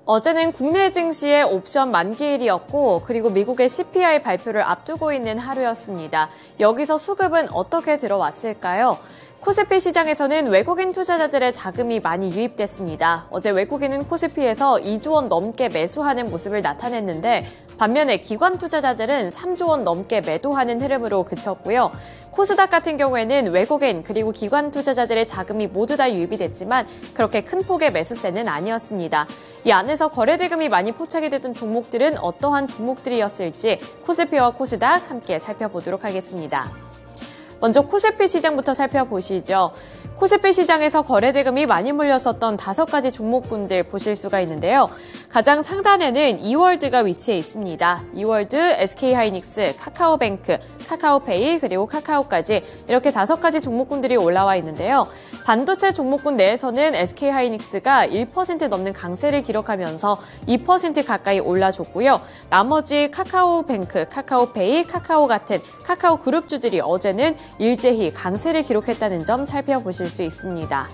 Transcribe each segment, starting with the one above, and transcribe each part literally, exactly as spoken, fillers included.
어제는 국내 증시의 옵션 만기일이었고 그리고 미국의 씨피아이 발표를 앞두고 있는 하루였습니다. 여기서 수급은 어떻게 들어왔을까요? 코스피 시장에서는 외국인 투자자들의 자금이 많이 유입됐습니다. 어제 외국인은 코스피에서 이조 원 넘게 매수하는 모습을 나타냈는데 반면에 기관 투자자들은 삼조 원 넘게 매도하는 흐름으로 그쳤고요. 코스닥 같은 경우에는 외국인 그리고 기관 투자자들의 자금이 모두 다 유입이 됐지만 그렇게 큰 폭의 매수세는 아니었습니다. 이 안에서 거래대금이 많이 포착이 됐던 종목들은 어떠한 종목들이었을지 코스피와 코스닥 함께 살펴보도록 하겠습니다. 먼저 코스피 시장부터 살펴보시죠. 코스피 시장에서 거래대금이 많이 몰렸었던 다섯 가지 종목군들 보실 수가 있는데요. 가장 상단에는 이월드가 위치해 있습니다. 이월드, 에스케이하이닉스, 카카오뱅크, 카카오페이, 그리고 카카오까지 이렇게 다섯 가지 종목군들이 올라와 있는데요. 반도체 종목군 내에서는 에스케이하이닉스가 일 퍼센트 넘는 강세를 기록하면서 이 퍼센트 가까이 올라줬고요. 나머지 카카오뱅크, 카카오페이, 카카오 같은 카카오 그룹주들이 어제는 일제히 강세를 기록했다는 점 살펴보실 수 있습니다.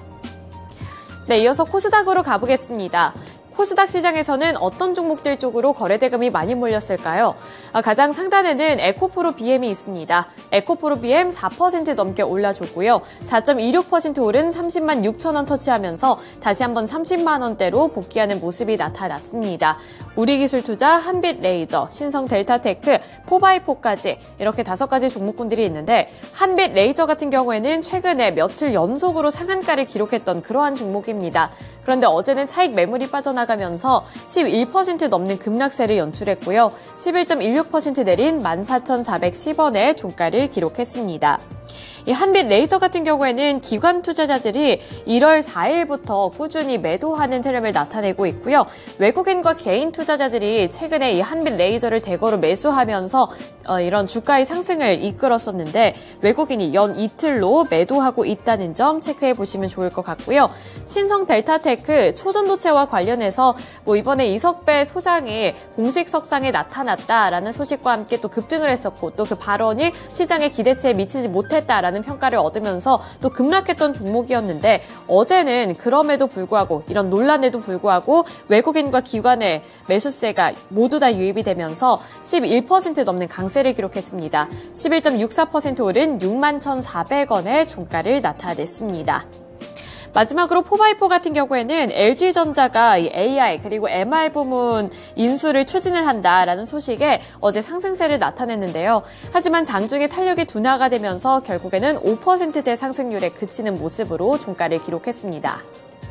네, 이어서 코스닥으로 가보겠습니다. 코스닥 시장에서는 어떤 종목들 쪽으로 거래대금이 많이 몰렸을까요? 가장 상단에는 에코프로 비엠이 있습니다. 에코프로 비엠 사 퍼센트 넘게 올라줬고요. 사 점 이육 퍼센트 오른 삼십만 육천 원 터치하면서 다시 한번 삼십만 원대로 복귀하는 모습이 나타났습니다. 우리기술투자, 한빛레이저, 신성델타테크, 포바이포까지 이렇게 다섯 가지 종목군들이 있는데 한빛레이저 같은 경우에는 최근에 며칠 연속으로 상한가를 기록했던 그러한 종목입니다. 그런데 어제는 차익 매물이 빠져나가면서 십일 퍼센트 넘는 급락세를 연출했고요. 십일 점 일육 퍼센트 내린 만 사천 사백십 원의 종가를 기록했습니다. 이 한빛레이저 같은 경우에는 기관 투자자들이 일월 사일부터 꾸준히 매도하는 흐름을 나타내고 있고요. 외국인과 개인 투자자들이 최근에 이 한빛레이저를 대거로 매수하면서 어, 이런 주가의 상승을 이끌었었는데 외국인이 연 이틀로 매도하고 있다는 점 체크해 보시면 좋을 것 같고요. 신성델타테크 초전도체와 관련해서 뭐 이번에 이석배 소장이 공식 석상에 나타났다라는 소식과 함께 또 급등을 했었고 또 그 발언이 시장의 기대치에 미치지 못했다라는 평가를 얻으면서 또 급락했던 종목이었는데 어제는 그럼에도 불구하고 이런 논란에도 불구하고 외국인과 기관의 매수세가 모두 다 유입이 되면서 십일 퍼센트 넘는 강세를 기록했습니다. 십일 점 육사 퍼센트 오른 육만 천사백 원의 종가를 나타냈습니다. 마지막으로 포바이포 같은 경우에는 엘지전자가 에이아이 그리고 엠알 부문 인수를 추진을 한다라는 소식에 어제 상승세를 나타냈는데요. 하지만 장중에 탄력이 둔화가 되면서 결국에는 오 퍼센트대 상승률에 그치는 모습으로 종가를 기록했습니다.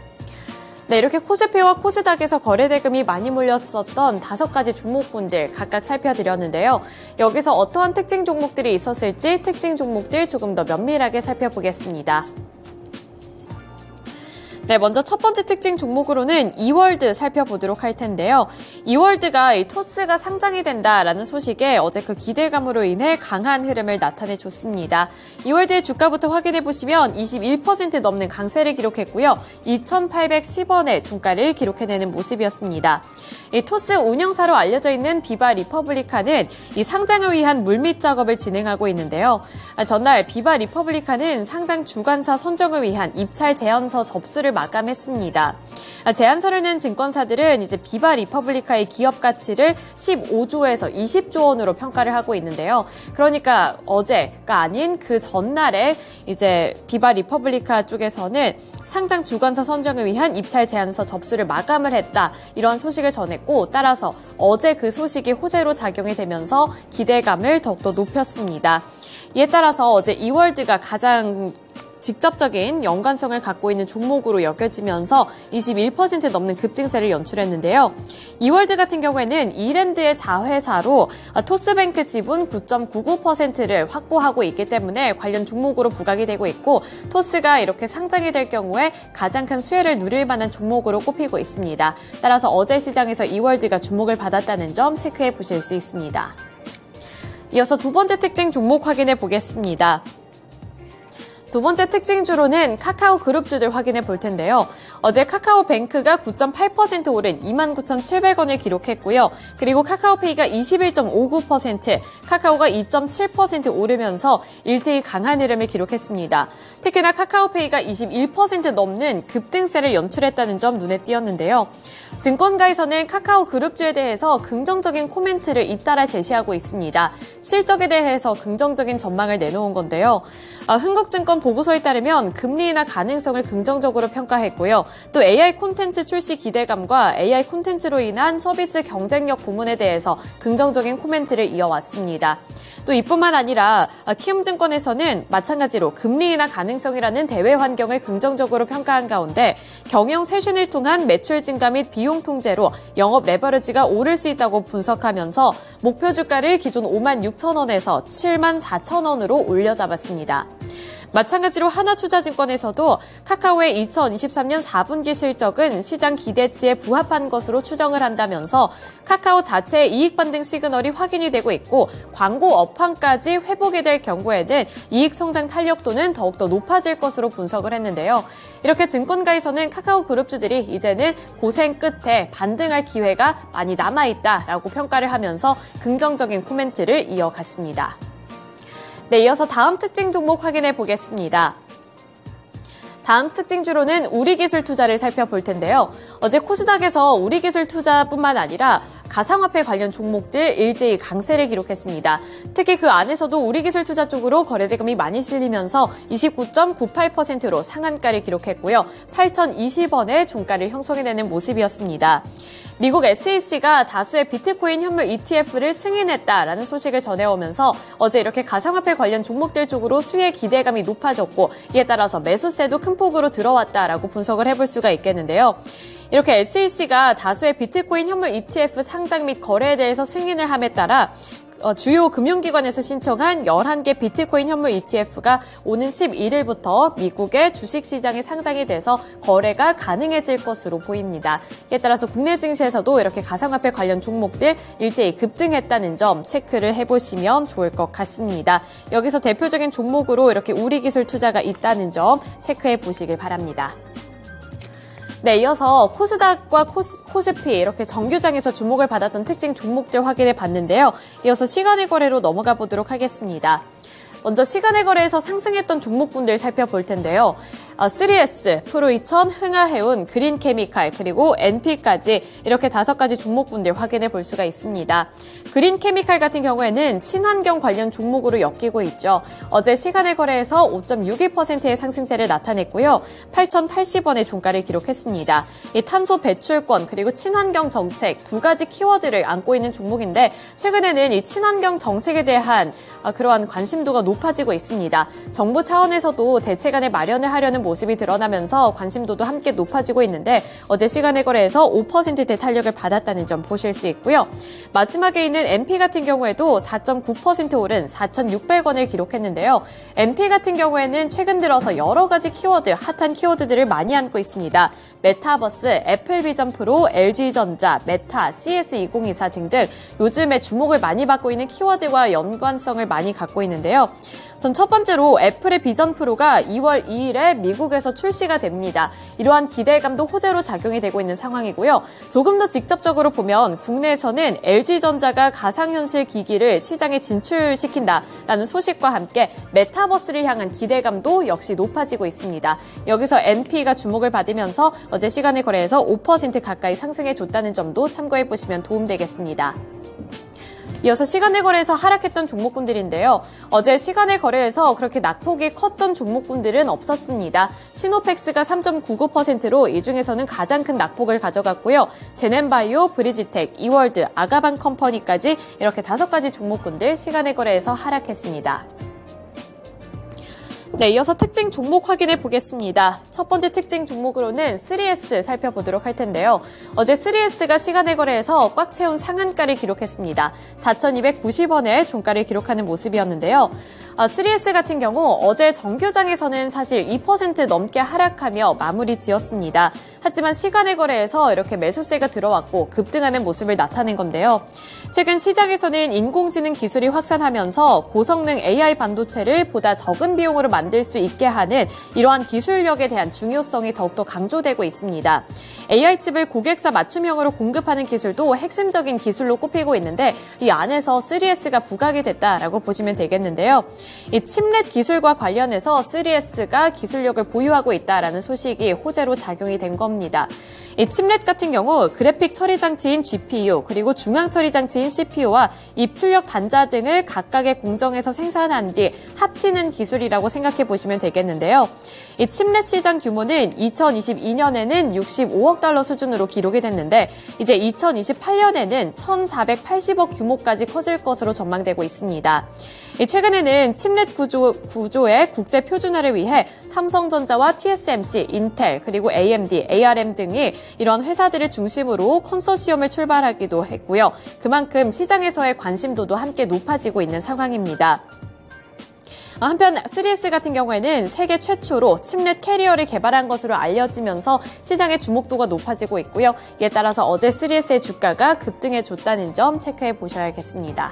네, 이렇게 코스피와 코스닥에서 거래대금이 많이 몰렸었던 다섯 가지 종목군들 각각 살펴드렸는데요. 여기서 어떠한 특징 종목들이 있었을지 특징 종목들 조금 더 면밀하게 살펴보겠습니다. 네, 먼저 첫 번째 특징 종목으로는 이월드 살펴보도록 할 텐데요. 이월드가 이 토스가 상장이 된다라는 소식에 어제 그 기대감으로 인해 강한 흐름을 나타내줬습니다. 이월드의 주가부터 확인해 보시면 이십일 퍼센트 넘는 강세를 기록했고요. 이천팔백십 원의 종가를 기록해내는 모습이었습니다. 이 토스 운영사로 알려져 있는 비바 리퍼블리카는 이 상장을 위한 물밑 작업을 진행하고 있는데요. 전날 비바 리퍼블리카는 상장 주관사 선정을 위한 입찰 제안서 접수를 마감했습니다. 제안서를 낸 증권사들은 이제 비바 리퍼블리카의 기업 가치를 십오조에서 이십조 원으로 평가를 하고 있는데요. 그러니까 어제가 아닌 그 전날에 이제 비바 리퍼블리카 쪽에서는 상장 주관사 선정을 위한 입찰 제안서 접수를 마감을 했다. 이런 소식을 전했고 따라서 어제 그 소식이 호재로 작용이 되면서 기대감을 더욱더 높였습니다. 이에 따라서 어제 이월드가 가장 직접적인 연관성을 갖고 있는 종목으로 여겨지면서 이십일 퍼센트 넘는 급등세를 연출했는데요. 이월드 같은 경우에는 이랜드의 자회사로 토스뱅크 지분 구 점 구구 퍼센트를 확보하고 있기 때문에 관련 종목으로 부각이 되고 있고 토스가 이렇게 상장이 될 경우에 가장 큰 수혜를 누릴 만한 종목으로 꼽히고 있습니다. 따라서 어제 시장에서 이월드가 주목을 받았다는 점 체크해 보실 수 있습니다. 이어서 두 번째 특징 종목 확인해 보겠습니다. 두 번째 특징주로는 카카오 그룹주들 확인해 볼 텐데요. 어제 카카오뱅크가 구 점 팔 퍼센트 오른 이만 구천칠백 원을 기록했고요. 그리고 카카오페이가 이십일 점 오구 퍼센트, 카카오가 이 점 칠 퍼센트 오르면서 일제히 강한 흐름을 기록했습니다. 특히나 카카오페이가 이십일 퍼센트 넘는 급등세를 연출했다는 점 눈에 띄었는데요. 증권가에서는 카카오 그룹주에 대해서 긍정적인 코멘트를 잇따라 제시하고 있습니다. 실적에 대해서 긍정적인 전망을 내놓은 건데요. 흥국증권 보고서에 따르면 금리 인하 가능성을 긍정적으로 평가했고요. 또 에이아이 콘텐츠 출시 기대감과 에이아이 콘텐츠로 인한 서비스 경쟁력 부문에 대해서 긍정적인 코멘트를 이어왔습니다. 또 이뿐만 아니라 키움증권에서는 마찬가지로 금리 인하 가능성이라는 대외 환경을 긍정적으로 평가한 가운데 경영 쇄신을 통한 매출 증가 및 비용 통제로 영업 레버리지가 오를 수 있다고 분석하면서 목표 주가를 기존 오만 육천 원에서 칠만 사천 원으로 올려잡았습니다. 마찬가지로 하나투자증권에서도 카카오의 이천이십삼 년 사 분기 실적은 시장 기대치에 부합한 것으로 추정을 한다면서 카카오 자체의 이익 반등 시그널이 확인이 되고 있고 광고 업황까지 회복이 될 경우에는 이익 성장 탄력도는 더욱더 높아질 것으로 분석을 했는데요. 이렇게 증권가에서는 카카오 그룹주들이 이제는 고생 끝에 반등할 기회가 많이 남아있다라고 평가를 하면서 긍정적인 코멘트를 이어갔습니다. 네, 이어서 다음 특징 종목 확인해 보겠습니다. 다음 특징주로는 우리기술 투자를 살펴볼 텐데요. 어제 코스닥에서 우리기술 투자뿐만 아니라 가상화폐 관련 종목들 일제히 강세를 기록했습니다. 특히 그 안에서도 우리기술 투자 쪽으로 거래대금이 많이 실리면서 이십구 점 구팔 퍼센트로 상한가를 기록했고요. 팔천이십 원에 종가를 형성해내는 모습이었습니다. 미국 에스이씨가 다수의 비트코인 현물 이티에프를 승인했다라는 소식을 전해오면서 어제 이렇게 가상화폐 관련 종목들 쪽으로 수혜 기대감이 높아졌고 이에 따라서 매수세도 큰 폭으로 들어왔다라고 분석을 해볼 수가 있겠는데요. 이렇게 에스이씨가 다수의 비트코인 현물 이티에프 상장 및 거래에 대해서 승인을 함에 따라 어, 주요 금융기관에서 신청한 열한 개 비트코인 현물 이티에프가 오는 십일 일부터 미국의 주식시장에 상장이 돼서 거래가 가능해질 것으로 보입니다. 이에 따라서 국내 증시에서도 이렇게 가상화폐 관련 종목들 일제히 급등했다는 점 체크를 해보시면 좋을 것 같습니다. 여기서 대표적인 종목으로 이렇게 우리기술 투자가 있다는 점 체크해 보시길 바랍니다. 네, 이어서 코스닥과 코스, 코스피 이렇게 정규장에서 주목을 받았던 특징 종목들 확인해 봤는데요. 이어서 시간의 거래로 넘어가 보도록 하겠습니다. 먼저 시간의 거래에서 상승했던 종목군들 살펴볼 텐데요. 쓰리에스, 프로이천, 흥하해운, 그린케미칼, 그리고 엔피까지 이렇게 다섯 가지 종목군들 확인해 볼 수가 있습니다. 그린케미칼 같은 경우에는 친환경 관련 종목으로 엮이고 있죠. 어제 시간의 거래에서 오 점 육이 퍼센트의 상승세를 나타냈고요. 팔천팔십 원의 종가를 기록했습니다. 이 탄소 배출권 그리고 친환경 정책 두 가지 키워드를 안고 있는 종목인데 최근에는 이 친환경 정책에 대한 그러한 관심도가 높아지고 있습니다. 정부 차원에서도 대책안을 마련을 하려는 모습이 드러나면서 관심도도 함께 높아지고 있는데 어제 시간의 거래에서 오 퍼센트대 탄력을 받았다는 점 보실 수 있고요. 마지막에 있는 엔피 같은 경우에도 사 점 구 퍼센트 오른 사천육백 원을 기록했는데요. 엔피 같은 경우에는 최근 들어서 여러 가지 키워드, 핫한 키워드들을 많이 안고 있습니다. 메타버스, 애플비전 프로, 엘지전자, 메타, 씨에스 이천이십사 등등 요즘에 주목을 많이 받고 있는 키워드와 연관성을 많이 갖고 있는데요. 우선 첫 번째로 애플의 비전 프로가 이월 이일에 미국에서 출시가 됩니다. 이러한 기대감도 호재로 작용이 되고 있는 상황이고요. 조금 더 직접적으로 보면 국내에서는 엘지전자가 가상현실 기기를 시장에 진출시킨다라는 소식과 함께 메타버스를 향한 기대감도 역시 높아지고 있습니다. 여기서 엔피가 주목을 받으면서 어제 시간의 거래에서 오 퍼센트 가까이 상승해줬다는 점도 참고해 보시면 도움되겠습니다. 이어서 시간의 거래에서 하락했던 종목군들인데요. 어제 시간의 거래에서 그렇게 낙폭이 컸던 종목군들은 없었습니다. 시노펙스가 삼 점 구구 퍼센트로 이 중에서는 가장 큰 낙폭을 가져갔고요. 제넨바이오, 브리지텍, 이월드, 아가방 컴퍼니까지 이렇게 다섯 가지 종목군들 시간의 거래에서 하락했습니다. 네, 이어서 특징 종목 확인해 보겠습니다. 첫 번째 특징 종목으로는 쓰리에스 살펴보도록 할 텐데요. 어제 쓰리에스가 시간의 거래에서 꽉 채운 상한가를 기록했습니다. 사천이백구십 원에 종가를 기록하는 모습이었는데요. 아, 쓰리에스 같은 경우 어제 정규장에서는 사실 이 퍼센트 넘게 하락하며 마무리 지었습니다. 하지만 시간의 거래에서 이렇게 매수세가 들어왔고 급등하는 모습을 나타낸 건데요. 최근 시장에서는 인공지능 기술이 확산하면서 고성능 에이아이 반도체를 보다 적은 비용으로 만들 수 있게 하는 이러한 기술력에 대한 중요성이 더욱더 강조되고 있습니다. 에이아이 칩을 고객사 맞춤형으로 공급하는 기술도 핵심적인 기술로 꼽히고 있는데 이 안에서 쓰리에스가 부각이 됐다라고 보시면 되겠는데요. 이 칩렛 기술과 관련해서 쓰리에스가 기술력을 보유하고 있다라는 소식이 호재로 작용이 된 겁니다. 이 칩렛 같은 경우 그래픽 처리 장치인 지피유 그리고 중앙 처리 장치인 씨피유와 입출력 단자 등을 각각의 공정에서 생산한 뒤 합치는 기술이라고 생각해 보시면 되겠는데요. 이 칩렛 시장 규모는 이천이십이 년에는 육십오억 달러 수준으로 기록이 됐는데 이제 이천이십팔 년에는 천사백팔십억 규모까지 커질 것으로 전망되고 있습니다. 최근에는 칩렛 구조, 구조의 국제 표준화를 위해 삼성전자와 티에스엠씨, 인텔, 그리고 에이엠디, 에이알엠 등이 이런 회사들을 중심으로 컨소시엄을 출발하기도 했고요. 그만큼 시장에서의 관심도도 함께 높아지고 있는 상황입니다. 한편 쓰리에스 같은 경우에는 세계 최초로 칩렛 캐리어를 개발한 것으로 알려지면서 시장의 주목도가 높아지고 있고요. 이에 따라서 어제 쓰리에스의 주가가 급등해줬다는 점 체크해 보셔야겠습니다.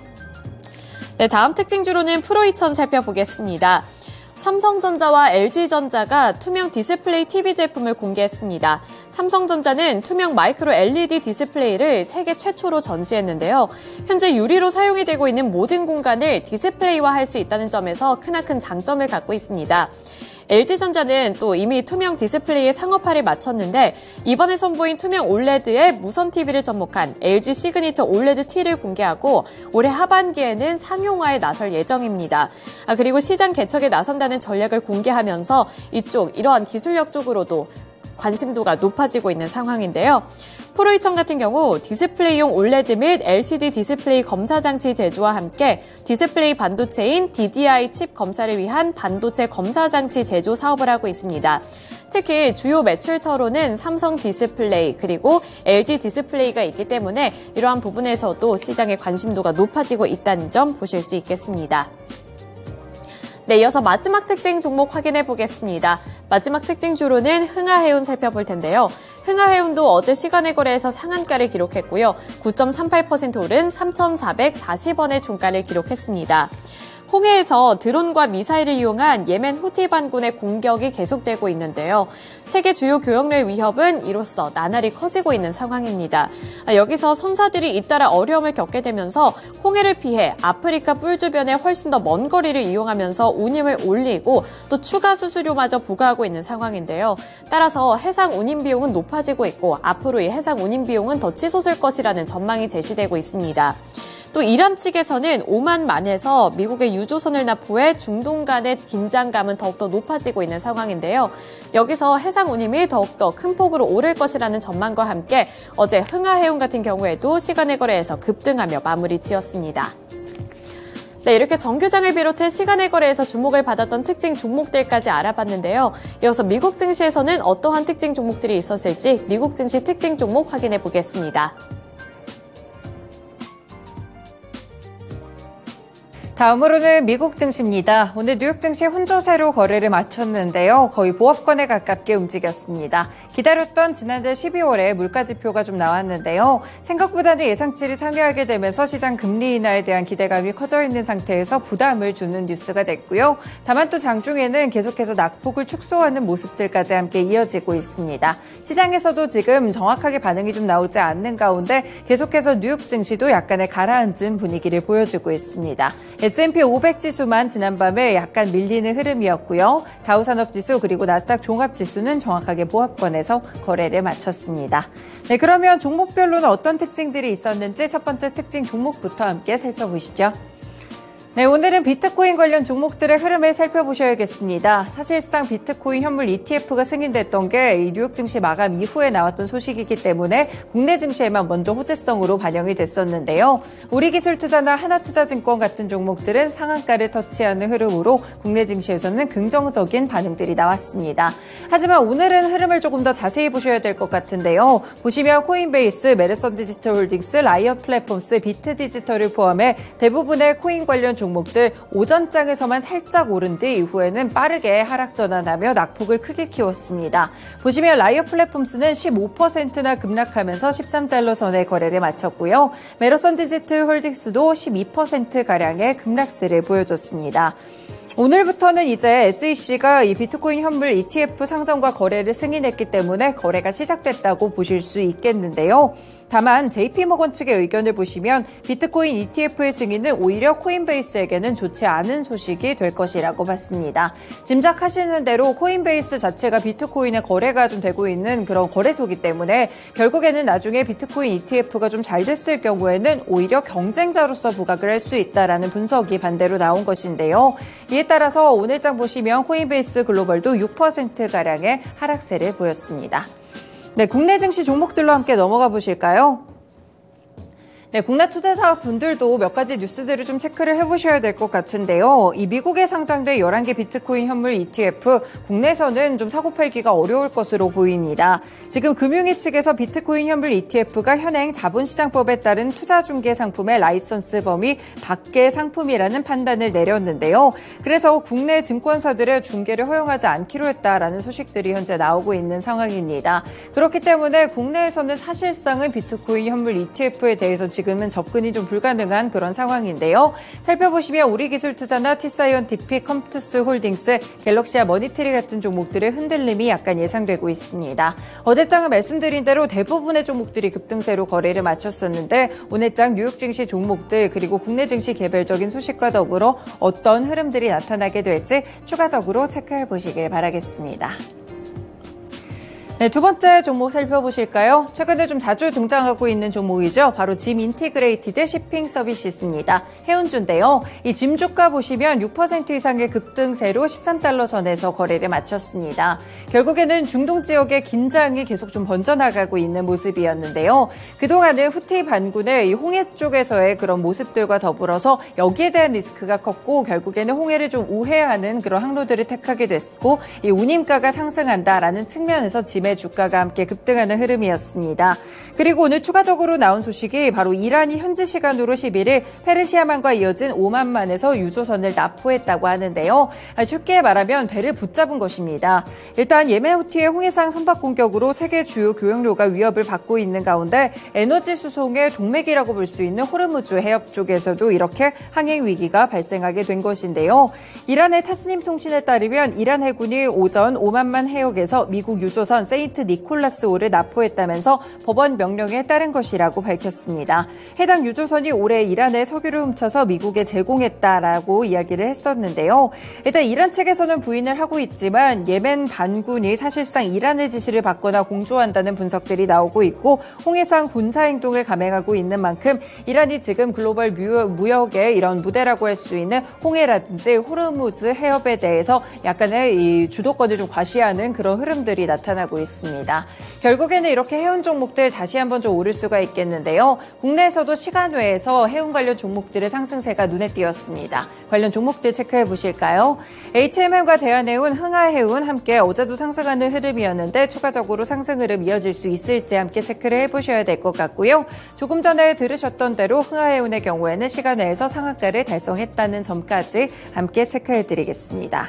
네, 다음 특징주로는 프로 이천 살펴보겠습니다. 삼성전자와 엘지전자가 투명 디스플레이 티비 제품을 공개했습니다. 삼성전자는 투명 마이크로 엘이디 디스플레이를 세계 최초로 전시했는데요. 현재 유리로 사용이 되고 있는 모든 공간을 디스플레이화할 수 있다는 점에서 크나큰 장점을 갖고 있습니다. 엘지전자는 또 이미 투명 디스플레이의 상업화를 마쳤는데 이번에 선보인 투명 올레드에 무선 티비를 접목한 엘지 시그니처 올레드 T를 공개하고 올해 하반기에는 상용화에 나설 예정입니다. 아, 그리고 시장 개척에 나선다는 전략을 공개하면서 이쪽 이러한 기술력 쪽으로도 관심도가 높아지고 있는 상황인데요. 프로 이천 같은 경우 디스플레이용 올레드 및 엘시디 디스플레이 검사 장치 제조와 함께 디스플레이 반도체인 디디아이 칩 검사를 위한 반도체 검사 장치 제조 사업을 하고 있습니다. 특히 주요 매출처로는 삼성 디스플레이 그리고 엘지 디스플레이가 있기 때문에 이러한 부분에서도 시장의 관심도가 높아지고 있다는 점 보실 수 있겠습니다. 네, 이어서 마지막 특징 종목 확인해 보겠습니다. 마지막 특징주로는 흥하해운 살펴볼 텐데요. 흥하해운도 어제 시간의 거래에서 상한가를 기록했고요. 구 점 삼팔 퍼센트 오른 삼천사백사십 원의 종가를 기록했습니다. 홍해에서 드론과 미사일을 이용한 예멘 후티 반군의 공격이 계속되고 있는데요. 세계 주요 교역로의 위협은 이로써 나날이 커지고 있는 상황입니다. 여기서 선사들이 잇따라 어려움을 겪게 되면서 홍해를 피해 아프리카 뿔 주변에 훨씬 더 먼 거리를 이용하면서 운임을 올리고 또 추가 수수료마저 부과하고 있는 상황인데요. 따라서 해상 운임 비용은 높아지고 있고 앞으로 이 해상 운임 비용은 더 치솟을 것이라는 전망이 제시되고 있습니다. 또 이란 측에서는 오만만에서 미국의 유조선을 납포해 중동 간의 긴장감은 더욱더 높아지고 있는 상황인데요. 여기서 해상 운임이 더욱더 큰 폭으로 오를 것이라는 전망과 함께 어제 흥하해운 같은 경우에도 시간의 거래에서 급등하며 마무리 지었습니다. 네, 이렇게 정규장을 비롯해 시간의 거래에서 주목을 받았던 특징 종목들까지 알아봤는데요. 이어서 미국 증시에서는 어떠한 특징 종목들이 있었을지 미국 증시 특징 종목 확인해 보겠습니다. 다음으로는 미국 증시입니다. 오늘 뉴욕 증시 혼조세로 거래를 마쳤는데요. 거의 보합권에 가깝게 움직였습니다. 기다렸던 지난달 십이월에 물가지표가 좀 나왔는데요. 생각보다는 예상치를 상회하게 되면서 시장 금리 인하에 대한 기대감이 커져 있는 상태에서 부담을 주는 뉴스가 됐고요. 다만 또 장중에는 계속해서 낙폭을 축소하는 모습들까지 함께 이어지고 있습니다. 시장에서도 지금 정확하게 반응이 좀 나오지 않는 가운데 계속해서 뉴욕 증시도 약간의 가라앉은 분위기를 보여주고 있습니다. 에스 앤 피 오백 지수만 지난밤에 약간 밀리는 흐름이었고요. 다우산업지수 그리고 나스닥 종합지수는 정확하게 보합권에서 거래를 마쳤습니다. 네, 그러면 종목별로는 어떤 특징들이 있었는지 첫 번째 특징 종목부터 함께 살펴보시죠. 네, 오늘은 비트코인 관련 종목들의 흐름을 살펴보셔야겠습니다. 사실상 비트코인 현물 이티에프가 승인됐던 게 이 뉴욕 증시 마감 이후에 나왔던 소식이기 때문에 국내 증시에만 먼저 호재성으로 반영이 됐었는데요. 우리기술투자나 하나투자증권 같은 종목들은 상한가를 터치하는 흐름으로 국내 증시에서는 긍정적인 반응들이 나왔습니다. 하지만 오늘은 흐름을 조금 더 자세히 보셔야 될 것 같은데요. 보시면 코인베이스, 메르선 디지털홀딩스, 라이엇 플랫폼스, 비트디지털을 포함해 대부분의 코인 관련 종목들 오전장에서만 살짝 오른 뒤 이후에는 빠르게 하락 전환하며 낙폭을 크게 키웠습니다. 보시면 라이엇 플랫폼스는 십오 퍼센트나 급락하면서 십삼 달러 선의 거래를 마쳤고요. 메르선 디지털 홀딩스도 십이 퍼센트가량의 급락세를 보여줬습니다. 오늘부터는 이제 에스이씨가 이 비트코인 현물 이티에프 상장과 거래를 승인했기 때문에 거래가 시작됐다고 보실 수 있겠는데요. 다만 제이피모건 측의 의견을 보시면 비트코인 이티에프의 승인은 오히려 코인베이스에게는 좋지 않은 소식이 될 것이라고 봤습니다. 짐작하시는 대로 코인베이스 자체가 비트코인의 거래가 좀 되고 있는 그런 거래소이기 때문에 결국에는 나중에 비트코인 이티에프가 좀 잘 됐을 경우에는 오히려 경쟁자로서 부각을 할 수 있다라는 분석이 반대로 나온 것인데요. 이에 따라서 오늘장 보시면 코인베이스 글로벌도 육 퍼센트가량의 하락세를 보였습니다. 네, 국내 증시 종목들로 함께 넘어가 보실까요? 네, 국내 투자자 분들도 몇 가지 뉴스들을 좀 체크를 해보셔야 될 것 같은데요. 이 미국에 상장된 열한 개 비트코인 현물 이티에프, 국내에서는 좀 사고팔기가 어려울 것으로 보입니다. 지금 금융위 측에서 비트코인 현물 이티에프가 현행 자본시장법에 따른 투자중개 상품의 라이선스 범위 밖의 상품이라는 판단을 내렸는데요. 그래서 국내 증권사들의 중개를 허용하지 않기로 했다라는 소식들이 현재 나오고 있는 상황입니다. 그렇기 때문에 국내에서는 사실상은 비트코인 현물 이티에프에 대해서 지금은 접근이 좀 불가능한 그런 상황인데요. 살펴보시면 우리기술투자나 티사이언티픽, 컴투스 홀딩스, 갤럭시와 머니트리 같은 종목들의 흔들림이 약간 예상되고 있습니다. 어제장은 말씀드린 대로 대부분의 종목들이 급등세로 거래를 마쳤었는데 오늘장 뉴욕 증시 종목들 그리고 국내 증시 개별적인 소식과 더불어 어떤 흐름들이 나타나게 될지 추가적으로 체크해 보시길 바라겠습니다. 네, 두 번째 종목 살펴보실까요? 최근에 좀 자주 등장하고 있는 종목이죠. 바로 짐 인티그레이티드 시핑 서비스입니다. 해운주인데요. 이 짐 주가 보시면 육 퍼센트 이상의 급등세로 십삼 달러 선에서 거래를 마쳤습니다. 결국에는 중동 지역의 긴장이 계속 좀 번져나가고 있는 모습이었는데요. 그동안은 후티 반군의 이 홍해 쪽에서의 그런 모습들과 더불어서 여기에 대한 리스크가 컸고 결국에는 홍해를 좀 우회하는 그런 항로들을 택하게 됐고 이 운임가가 상승한다라는 측면에서 짐의 주가가 함께 급등하는 흐름이었습니다. 그리고 오늘 추가적으로 나온 소식이 바로 이란이 현지 시간으로 십일 일 페르시아만과 이어진 오만만에서 유조선을 납포했다고 하는데요. 쉽게 말하면 배를 붙잡은 것입니다. 일단 예멘 후티의 홍해상 선박 공격으로 세계 주요 교역로가 위협을 받고 있는 가운데 에너지 수송의 동맥이라고 볼 수 있는 호르무즈 해협 쪽에서도 이렇게 항행 위기가 발생하게 된 것인데요. 이란의 타스님 통신에 따르면 이란 해군이 오전 오만만 해역에서 미국 유조선 세인트 니콜라스호를 납포했다면서 법원 명령에 따른 것이라고 밝혔습니다. 해당 유조선이 올해 이란의 석유를 훔쳐서 미국에 제공했다라고 이야기를 했었는데요. 일단 이란 측에서는 부인을 하고 있지만 예멘 반군이 사실상 이란의 지시를 받거나 공조한다는 분석들이 나오고 있고 홍해상 군사행동을 감행하고 있는 만큼 이란이 지금 글로벌 무역의 이런 무대라고 할 수 있는 홍해라든지 호르무즈 해협에 대해서 약간의 이 주도권을 좀 과시하는 그런 흐름들이 나타나고 있습니다. 결국에는 이렇게 해운 종목들 다시 한번 좀 오를 수가 있겠는데요. 국내에서도 시간 외에서 해운 관련 종목들의 상승세가 눈에 띄었습니다. 관련 종목들 체크해 보실까요? 에이치엠엠과 대한해운, 흥하해운 함께 어제도 상승하는 흐름이었는데 추가적으로 상승 흐름 이어질 수 있을지 함께 체크를 해보셔야 될 것 같고요. 조금 전에 들으셨던 대로 흥하해운의 경우에는 시간 외에서 상한가를 달성했다는 점까지 함께 체크해 드리겠습니다.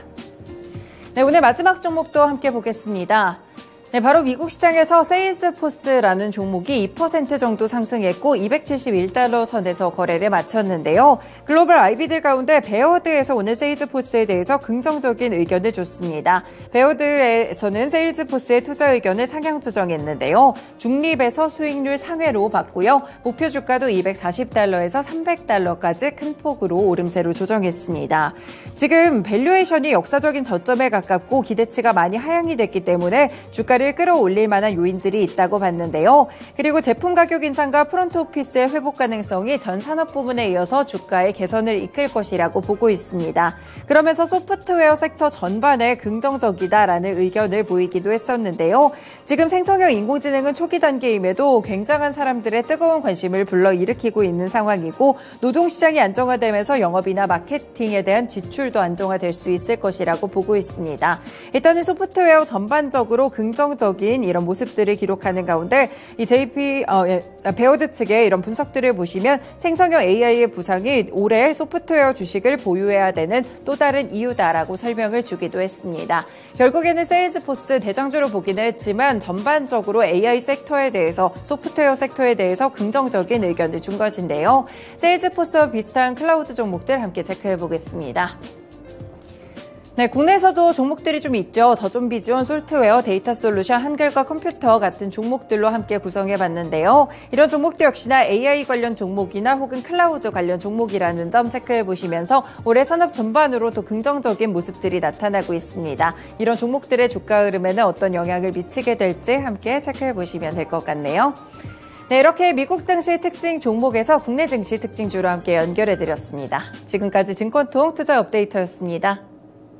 네, 오늘 마지막 종목도 함께 보겠습니다. 네, 바로 미국 시장에서 세일즈포스라는 종목이 이 퍼센트 정도 상승했고 이백칠십일 달러 선에서 거래를 마쳤는데요. 글로벌 아이비들 가운데 베어드에서 오늘 세일즈포스에 대해서 긍정적인 의견을 줬습니다. 베어드에서는 세일즈포스의 투자 의견을 상향 조정했는데요. 중립에서 수익률 상회로 봤고요. 목표 주가도 이백사십 달러에서 삼백 달러까지 큰 폭으로 오름세로 조정했습니다. 지금 밸류에이션이 역사적인 저점에 가깝고 기대치가 많이 하향이 됐기 때문에 주가를 끌어올릴 만한 요인들이 있다고 봤는데요. 그리고 제품 가격 인상과 프론트 오피스의 회복 가능성이 전 산업 부문에 이어서 주가의 개선을 이끌 것이라고 보고 있습니다. 그러면서 소프트웨어 섹터 전반에 긍정적이다라는 의견을 보이기도 했었는데요. 지금 생성형 인공지능은 초기 단계임에도 굉장한 사람들의 뜨거운 관심을 불러일으키고 있는 상황이고 노동시장이 안정화되면서 영업이나 마케팅에 대한 지출도 안정화될 수 있을 것이라고 보고 있습니다. 일단은 소프트웨어 전반적으로 긍정 적인 이런 모습들을 기록하는 가운데 이 제이피 어, 예, 베어드 측의 이런 분석들을 보시면 생성형 에이아이의 부상이 올해 소프트웨어 주식을 보유해야 되는 또 다른 이유다라고 설명을 주기도 했습니다. 결국에는 세일즈포스 대장주로 보기는 했지만 전반적으로 에이아이 섹터에 대해서 소프트웨어 섹터에 대해서 긍정적인 의견을 준 것인데요. 세일즈포스와 비슷한 클라우드 종목들 함께 체크해 보겠습니다. 네, 국내에서도 종목들이 좀 있죠. 더존비전, 솔트웨어, 데이터 솔루션, 한글과 컴퓨터 같은 종목들로 함께 구성해봤는데요. 이런 종목도 역시나 에이아이 관련 종목이나 혹은 클라우드 관련 종목이라는 점 체크해보시면서 올해 산업 전반으로 더 긍정적인 모습들이 나타나고 있습니다. 이런 종목들의 주가 흐름에는 어떤 영향을 미치게 될지 함께 체크해보시면 될 것 같네요. 네, 이렇게 미국 증시 특징 종목에서 국내 증시 특징주로 함께 연결해드렸습니다. 지금까지 증권통 투자 업데이터였습니다.